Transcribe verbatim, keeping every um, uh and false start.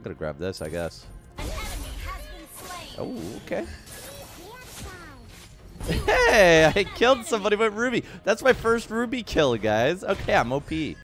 I'm gonna grab this, I guess. An enemy has been slain. Oh, okay. Hey, I killed somebody with Ruby. That's my first Ruby kill, guys. Okay, I'm O P.